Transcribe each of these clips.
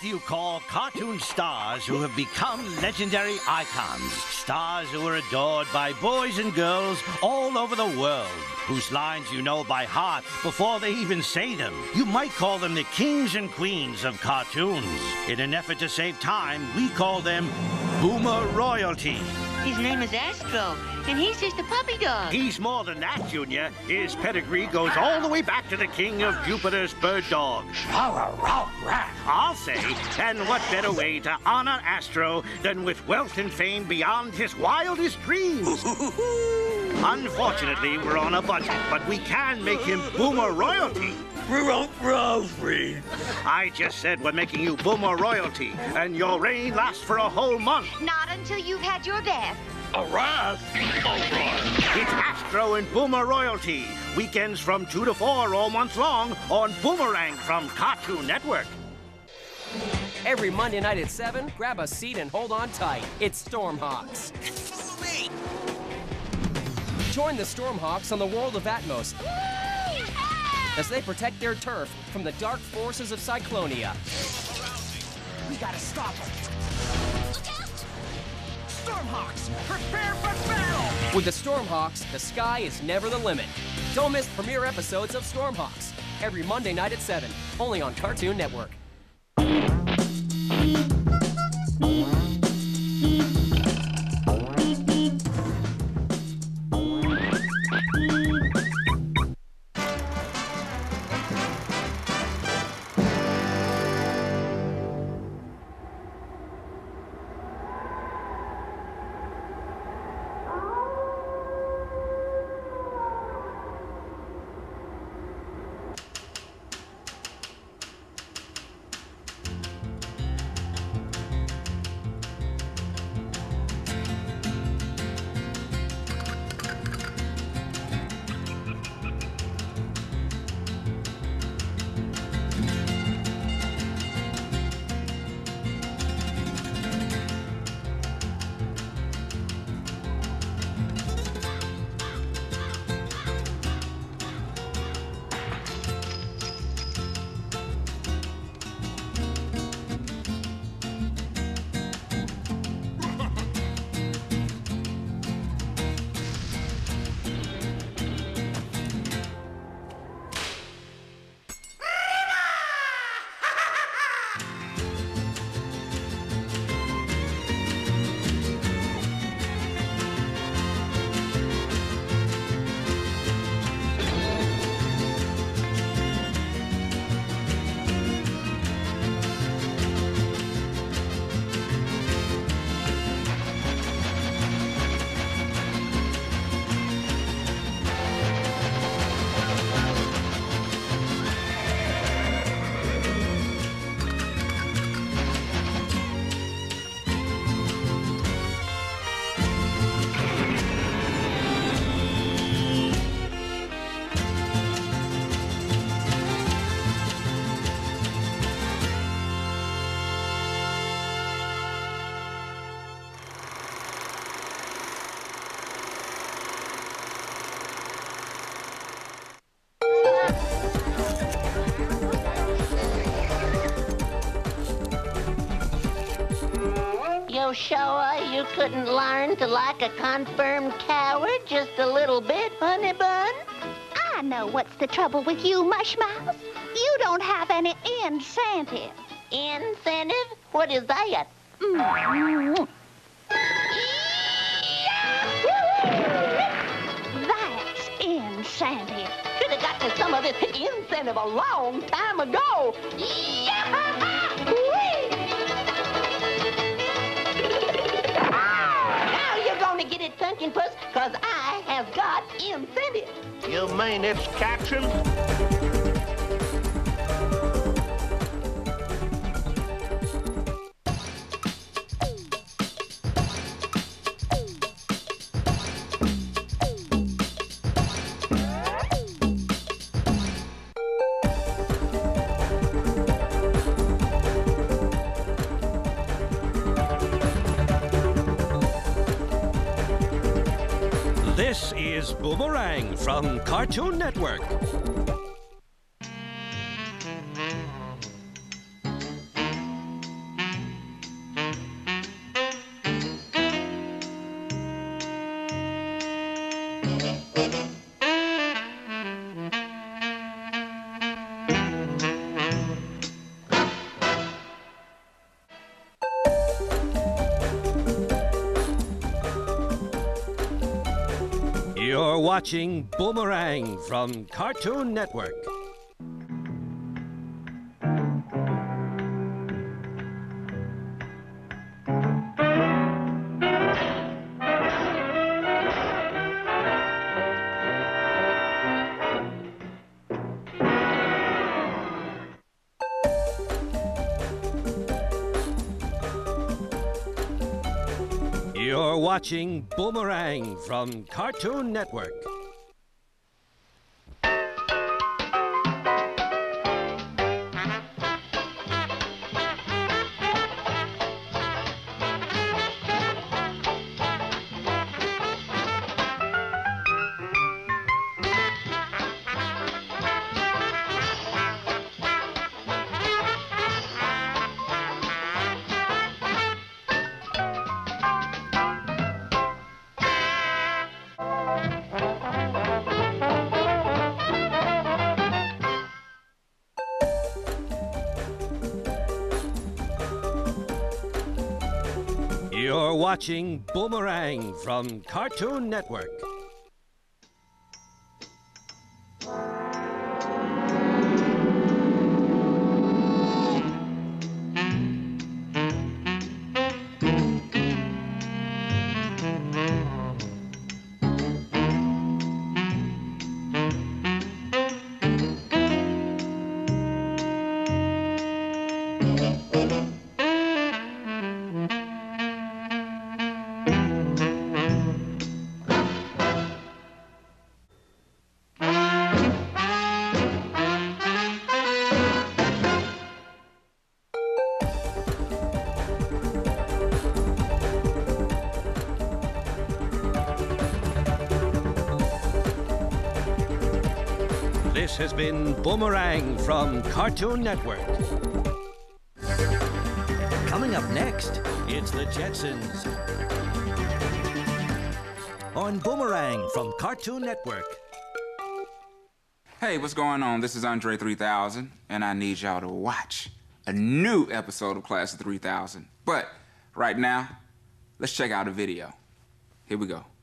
do you call cartoon stars who have become legendary icons? Stars who are adored by boys and girls all over the world, whose lines you know by heart before they even say them. You might call them the kings and queens of cartoons. In an effort to save time, we call them Boomer Royalty. His name is Astro, and he's just a puppy dog. He's more than that, Junior. His pedigree goes all the way back to the king of Jupiter's bird dogs. I'll say, and what better way to honor Astro than with wealth and fame beyond his wildest dreams? Unfortunately, we're on a budget, but we can make him Boomer Royalty. I just said we're making you Boomer Royalty, and your reign lasts for a whole month. Not until you've had your bath. A wrath? It's Astro and Boomer Royalty. Weekends from 2 to 4 all month long on Boomerang from Cartoon Network. Every Monday night at 7, grab a seat and hold on tight. It's Stormhawks. Join the Stormhawks on the world of Atmos as they protect their turf from the dark forces of Cyclonia. We gotta stop them. Look out! Stormhawks, prepare for battle! With the Stormhawks, the sky is never the limit. Don't miss premiere episodes of Stormhawks every Monday night at 7, only on Cartoon Network. You sure you couldn't learn to like a confirmed coward just a little bit, Honey Bun? I know what's the trouble with you, Mushmouth. You don't have any incentive. Incentive? What is that? That's incentive. Should have got to some of this incentive a long time ago. Now you're gonna get it, Pumpkin Puss, because I have got incentive. You mean it's catching? This is Boomerang from Cartoon Network. You're watching Boomerang from Cartoon Network. You're watching Boomerang from Cartoon Network. You're watching Boomerang from Cartoon Network. This has been Boomerang from Cartoon Network. Coming up next, it's the Jetsons. On Boomerang from Cartoon Network. Hey, what's going on? This is Andre 3000, and I need y'all to watch a new episode of Class of 3000. But right now, let's check out a video. Here we go.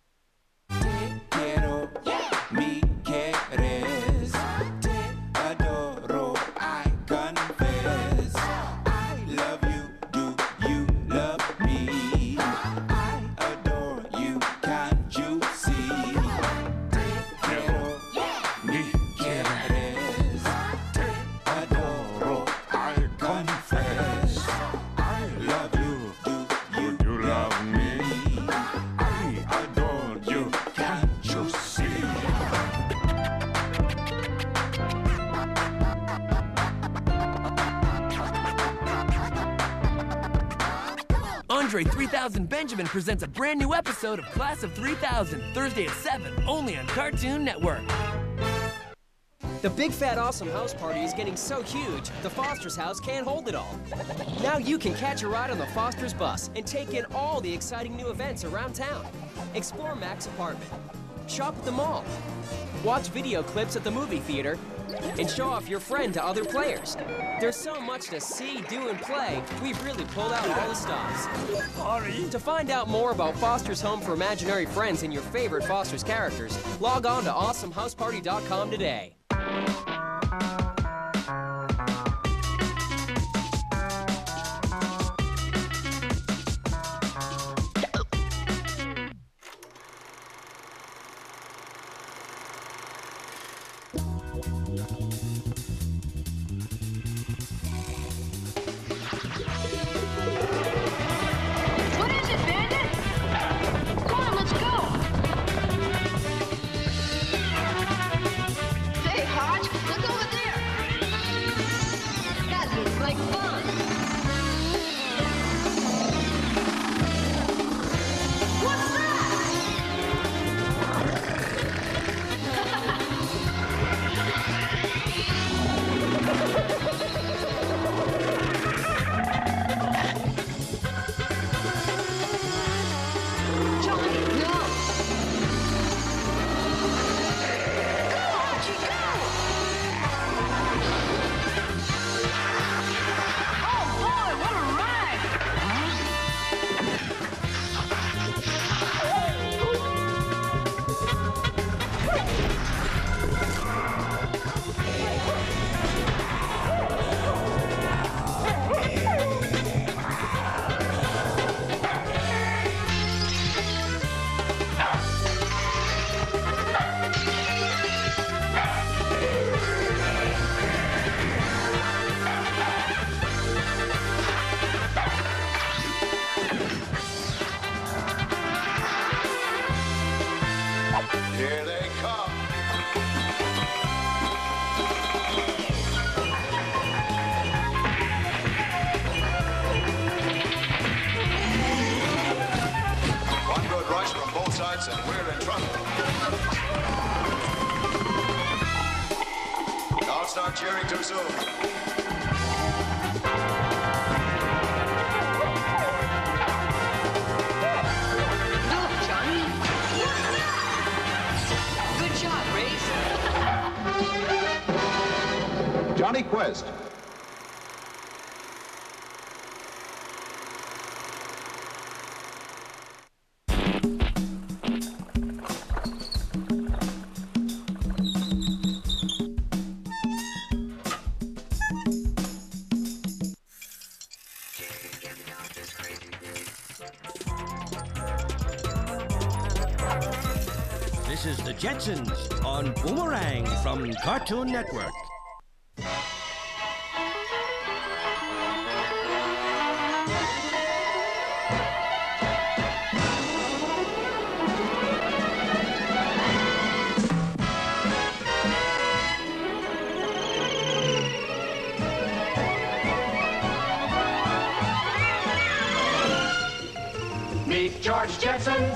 Andre 3000 Benjamin presents a brand new episode of Class of 3000, Thursday at 7, only on Cartoon Network. The Big Fat Awesome House Party is getting so huge, the Foster's house can't hold it all. Now you can catch a ride on the Foster's bus and take in all the exciting new events around town. Explore Mac's apartment, shop at the mall, watch video clips at the movie theater, and show off your friend to other players. There's so much to see, do, and play, we've really pulled out all the stops. To find out more about Foster's Home for Imaginary Friends and your favorite Foster's characters, log on to awesomehouseparty.com today. What is it, Bandit? Come on, let's go. Hey, Here they come. One good rush from both sides, and we're in trouble. Don't start cheering too soon. Johnny Quest. This is the Jetsons on Boomerang from Cartoon Network. Meet George Jetson.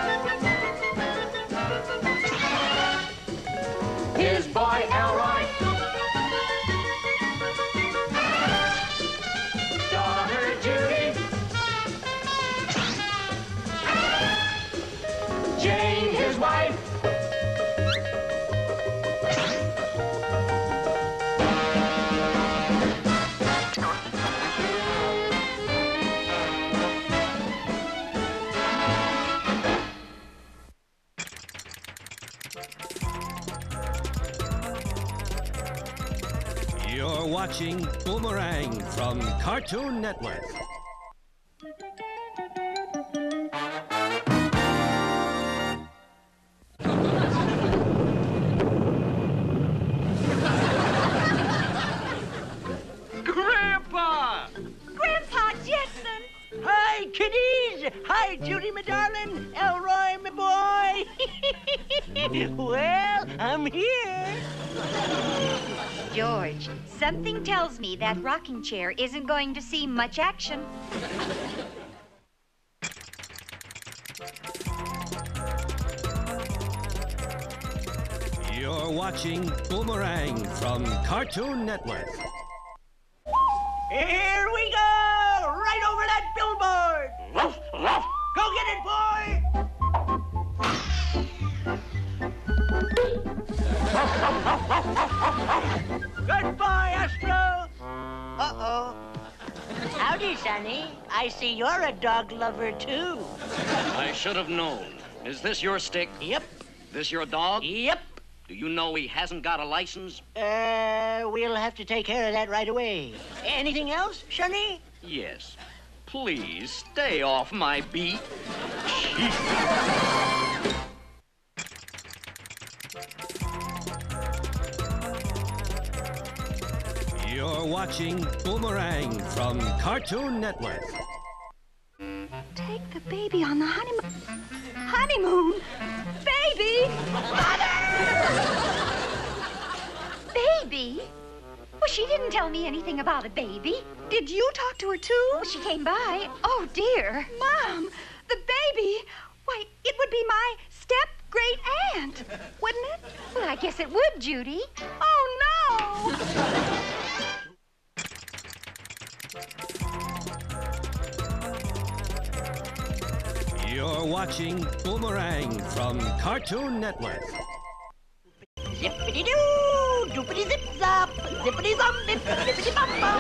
His boy Elroy. Daughter Judy. Jane, his wife. You're watching Boomerang from Cartoon Network. Grandpa! Grandpa Jetson! Hi, kiddies! Hi, Judy, my darling! Elroy, my boy! Well, I'm here! George, something tells me that rocking chair isn't going to see much action. You're watching Boomerang from Cartoon Network. Here we go! Right over that billboard! Go get it, boy! Goodbye, Astro! Uh-oh. Howdy, Sonny. I see you're a dog lover, too. I should have known. Is this your stick? Yep. This your dog? Yep. Do you know he hasn't got a license? We'll have to take care of that right away. Anything else, Sonny? Yes. Please stay off my beat. You're watching Boomerang from Cartoon Network. Take the baby on the honeymoon. Honeymoon? Baby! Baby? Well, she didn't tell me anything about a baby. Did you talk to her too? Well, she came by. Oh, dear. Mom, the baby. Why, it would be my step-great-aunt, wouldn't it? Well, I guess it would, Judy. Oh, no! You're watching Boomerang from Cartoon Network. Zippity-doo, doopity-zip-zop, zippity-zom, zippity-bop-bop.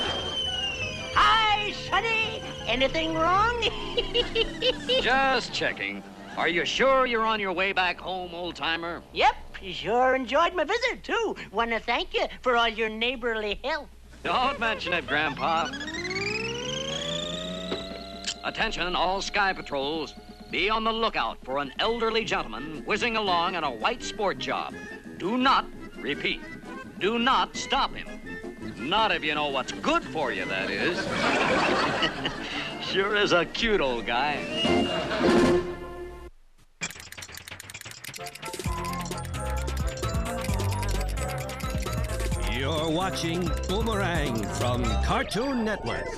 Hi, Sonny. Anything wrong? Just checking. Are you sure you're on your way back home, old-timer? Yep, sure enjoyed my visit, too. Want to thank you for all your neighborly help. Don't mention it, Grandpa. Attention, all Sky Patrols. Be on the lookout for an elderly gentleman whizzing along in a white sport job. Do not, repeat, do not stop him. Not if you know what's good for you, that is. Sure is a cute old guy. watching Boomerang from Cartoon Network.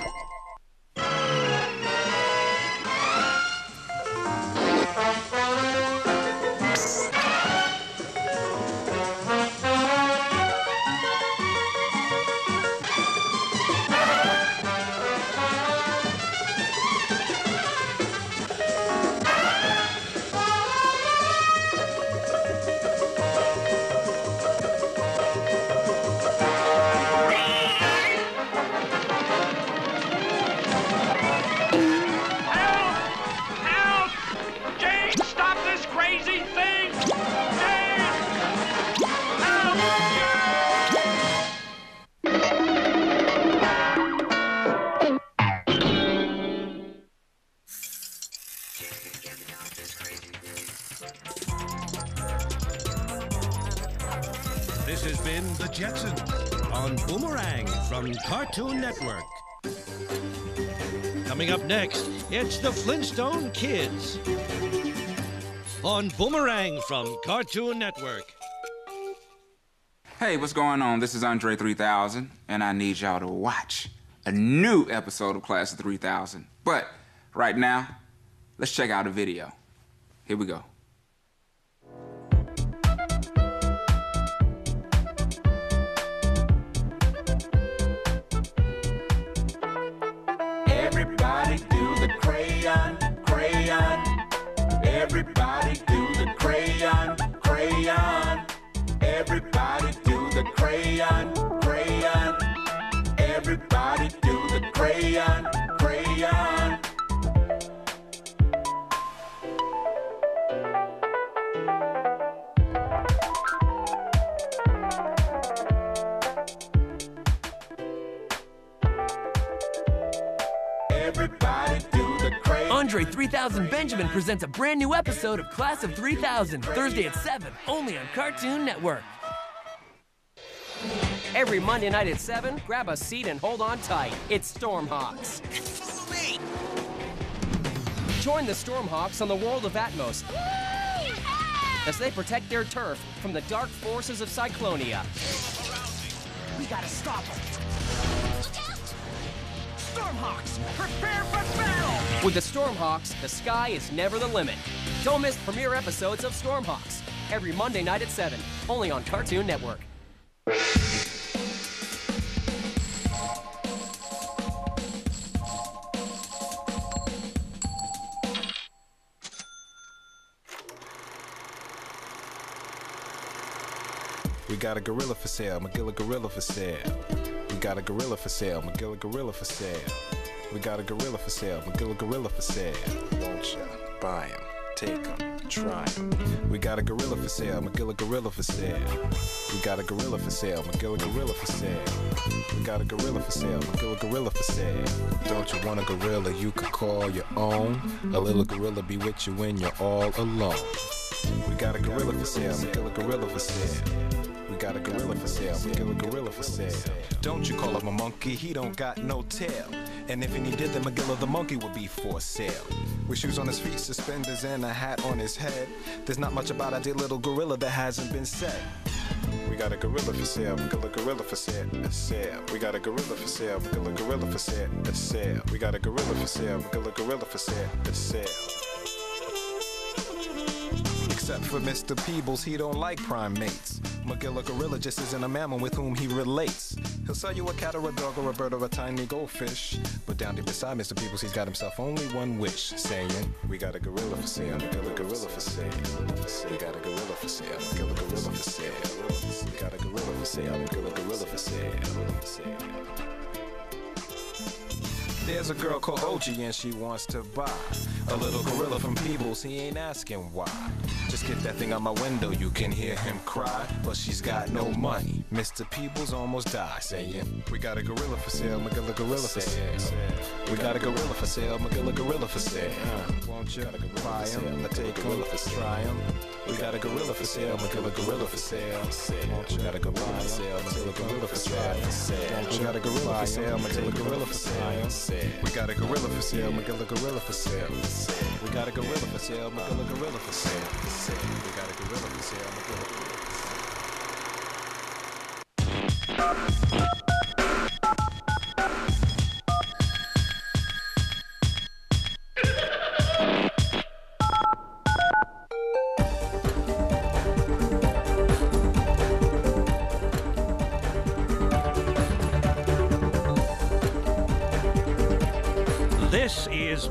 This has been The Jetsons on Boomerang from Cartoon Network. Coming up next, it's the Flintstone Kids on Boomerang from Cartoon Network. Hey, what's going on? This is Andre 3000, and I need y'all to watch a new episode of Class of 3000. But right now, let's check out a video. Here we go. Everybody do the crayon, crayon. Everybody do the crayon, crayon. Everybody do the crayon, crayon. Everybody do the crayon, crayon. Everybody do the crayon. Andre 3000 Benjamin presents a brand new episode of Class of 3000, Thursday at 7, only on Cartoon Network. Every Monday night at 7, grab a seat and hold on tight. It's Stormhawks. Follow me! Join the Stormhawks on the world of Atmos as they protect their turf from the dark forces of Cyclonia. We gotta stop them. Stormhawks, prepare for battle! With the Stormhawks, the sky is never the limit. Don't miss premiere episodes of Stormhawks every Monday night at 7, only on Cartoon Network. We got a gorilla for sale, Magilla gorilla for sale. We got a gorilla for sale, Magilla gorilla for sale. We got a gorilla for sale, Magilla gorilla for sale. Won't ya buy him, take him, try him. We got a gorilla for sale, Magilla gorilla for sale. We got a gorilla for sale, Magilla gorilla for sale. We got a gorilla for sale, Magilla gorilla for sale. Don't you want a gorilla you could call your own? A little gorilla be with you when you're all alone. We got a gorilla for sale, Magilla gorilla for sale. We got a gorilla for sale, Magilla gorilla for sale. Don't you call him a monkey, he don't got no tail. And if he did, then Magilla the monkey would be for sale. With shoes on his feet, suspenders, and a hat on his head. There's not much about our dear little gorilla that hasn't been said. We got a gorilla for sale, Magilla gorilla for sale, a sale. We got a gorilla for sale, Magilla gorilla for sale, a sale. We got a gorilla for sale, Magilla gorilla for sale, a sale. Except for Mr. Peebles, he don't like primates. Magilla gorilla just isn't a mammal with whom he relates. He'll sell you a cat or a dog or a bird or a tiny goldfish. But down deep beside Mr. Peebles, he's got himself only one wish, saying, we got a gorilla for sale, Magilla gorilla for sale. We got a gorilla for sale, Magilla gorilla for sale. We got a gorilla for sale, Magilla gorilla for sale. There's a girl called Oji and she wants to buy a little gorilla from Peebles, he ain't asking why. Just get that thing out my window, you can hear him cry. But she's got no money, Mr. Peebles almost died, saying, we got a gorilla for sale, Magilla gorilla for sale. We got a gorilla for sale, Magilla gorilla for sale. Won't you buy him, or take him, try him? We got a gorilla for sale, Magilla gorilla for sale. Won't you got a gorilla for sale, Magilla gorilla for sale. We got a gorilla for sale, Magilla gorilla for sale. We got a gorilla for sale, Magilla gorilla for sale. We got a gorilla for sale, Magilla gorilla for sale. We got a gorilla for sale, Magilla gorilla for sale.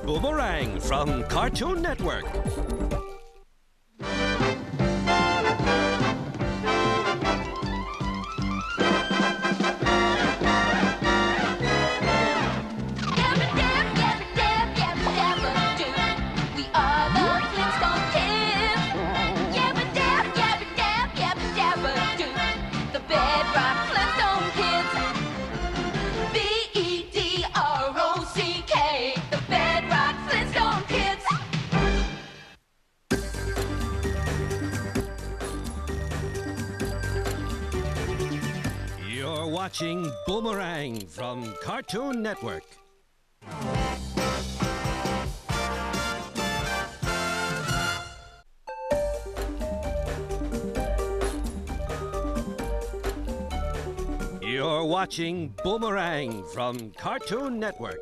Boomerang from Cartoon Network. You're watching Boomerang from Cartoon Network. You're watching Boomerang from Cartoon Network.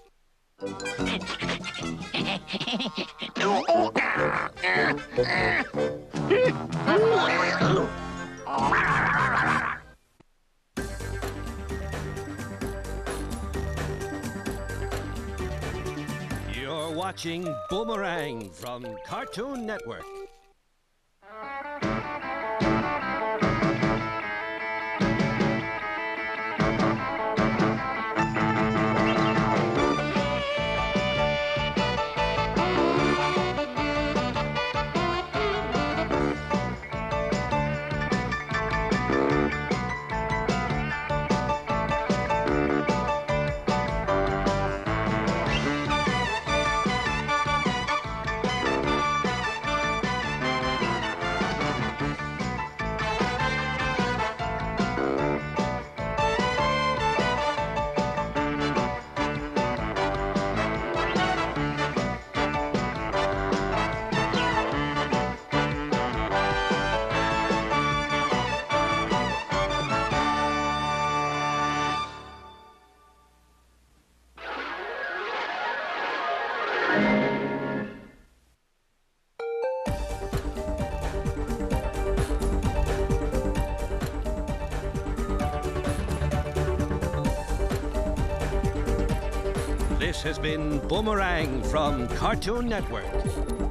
You're watching Boomerang from Cartoon Network. This has been Boomerang from Cartoon Network.